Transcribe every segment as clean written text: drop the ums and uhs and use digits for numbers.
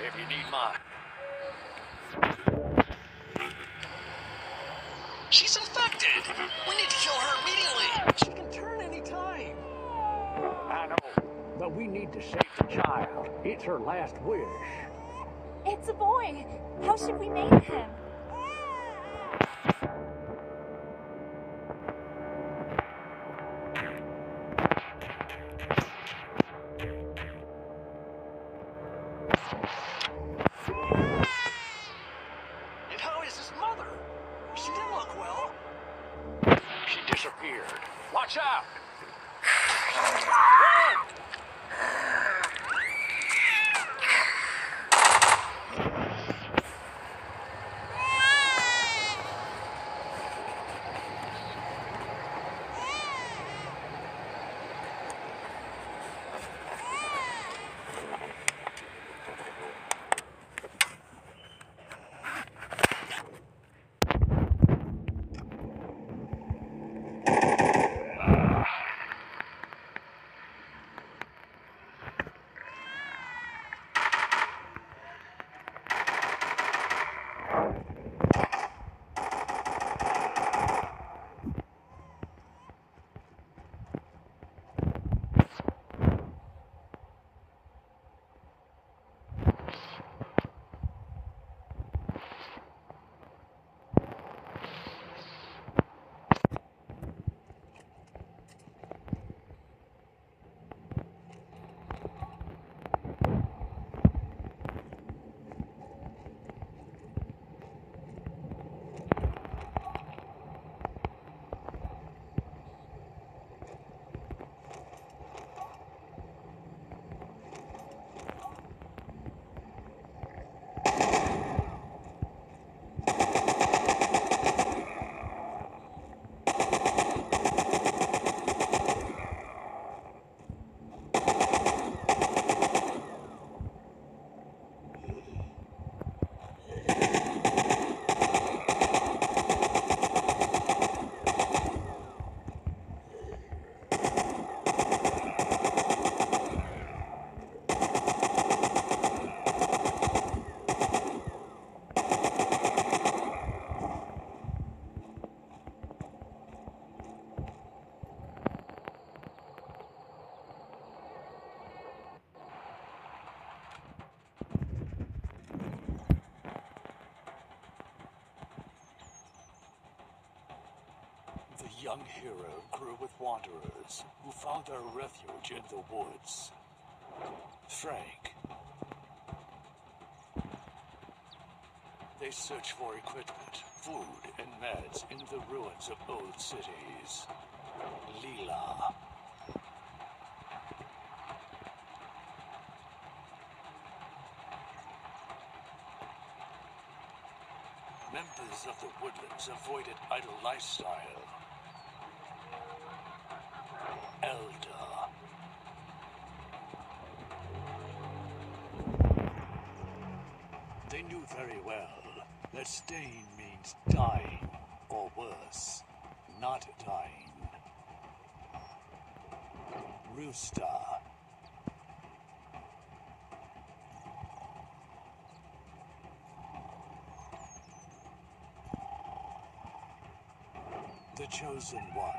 if you need mine. She's infected! We need to kill her immediately! She can turn any time. I know, but we need to save the child. It's her last wish. It's a boy. How should we name him? And how is his mother? She didn't look well. She disappeared. Watch out! The young hero grew with wanderers who found their refuge in the woods. Frank. They search for equipment, food, and meds in the ruins of old cities. Leela. Members of the Woodlands avoided idle lifestyle. Elder. They knew very well that staying means dying, or worse, not dying. Rooster. The chosen one.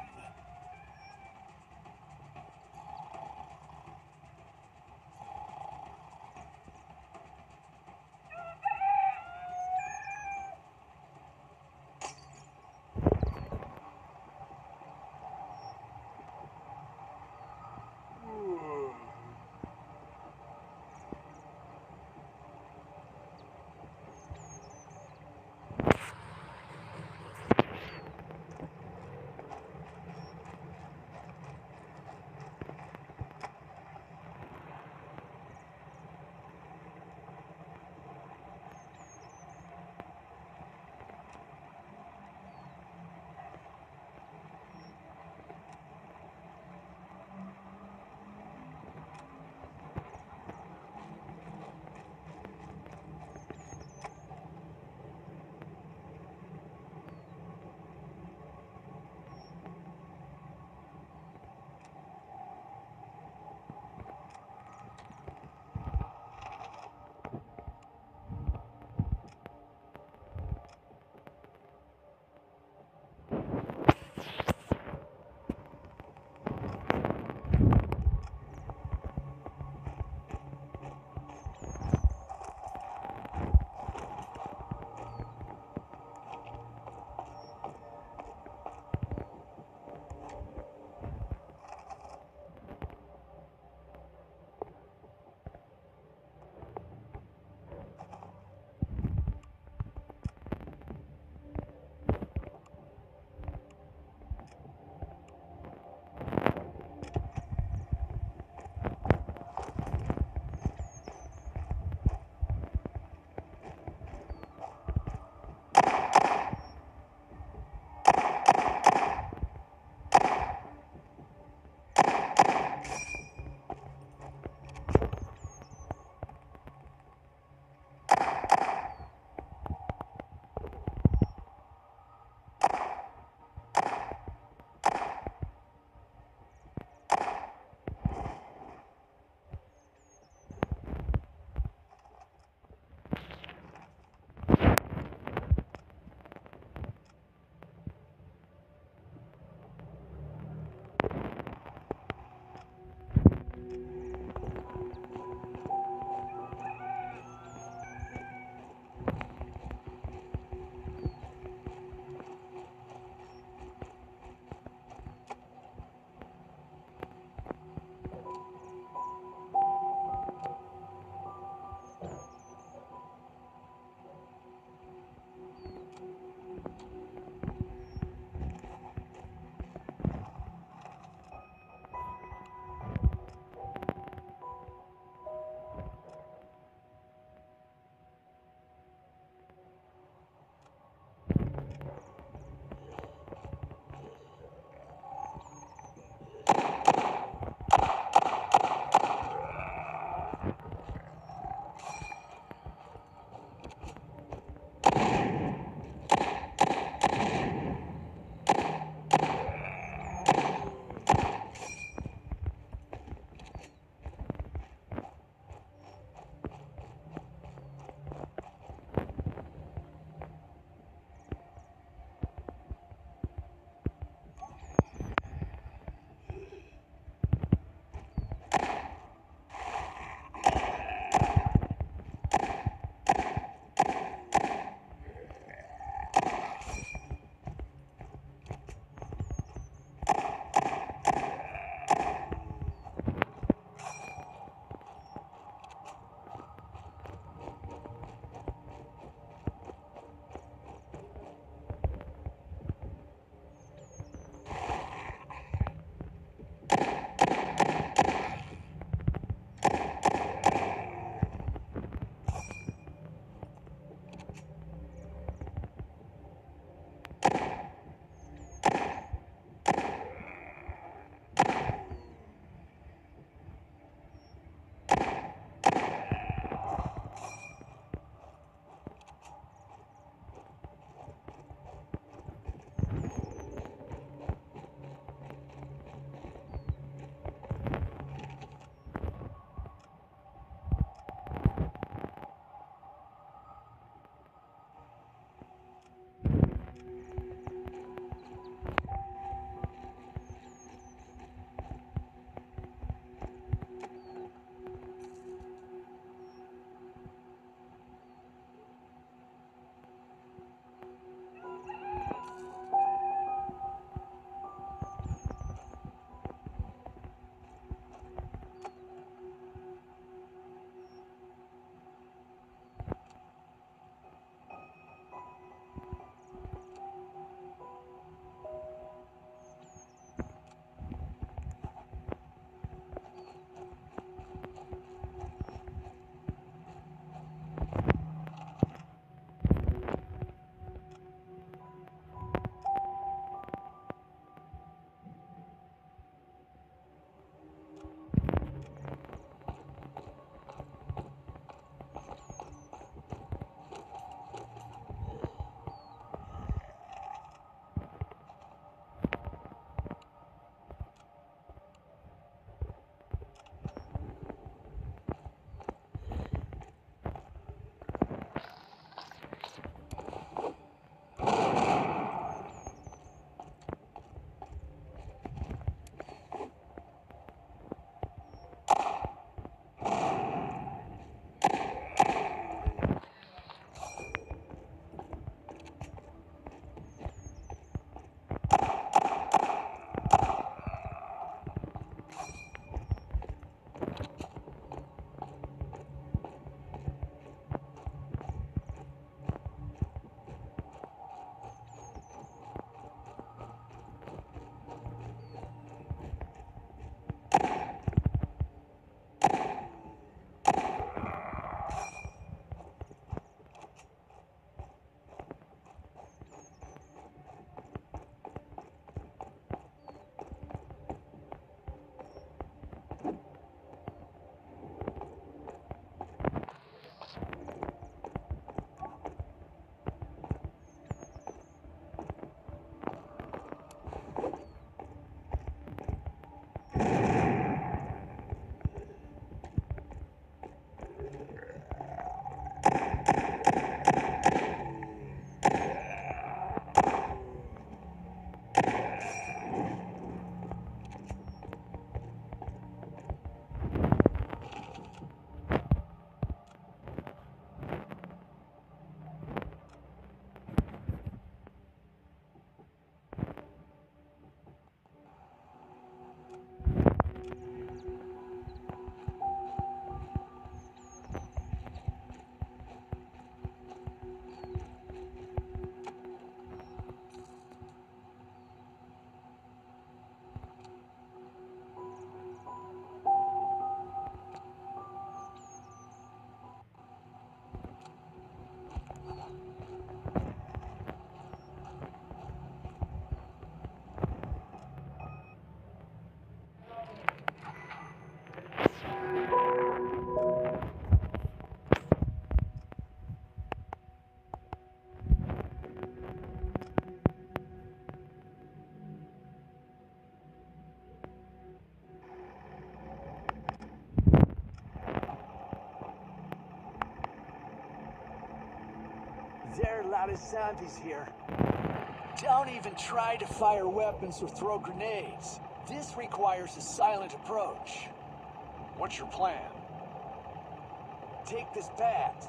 lot of zombies here. Don't even try to fire weapons or throw grenades. This requires a silent approach. What's your plan? Take this bat.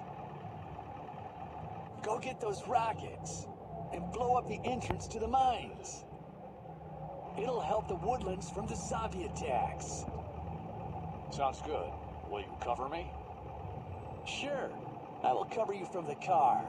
Go get those rockets and blow up the entrance to the mines. It'll help the woodlands from the zombie attacks. Sounds good. Will you cover me? Sure, I will cover you from the car.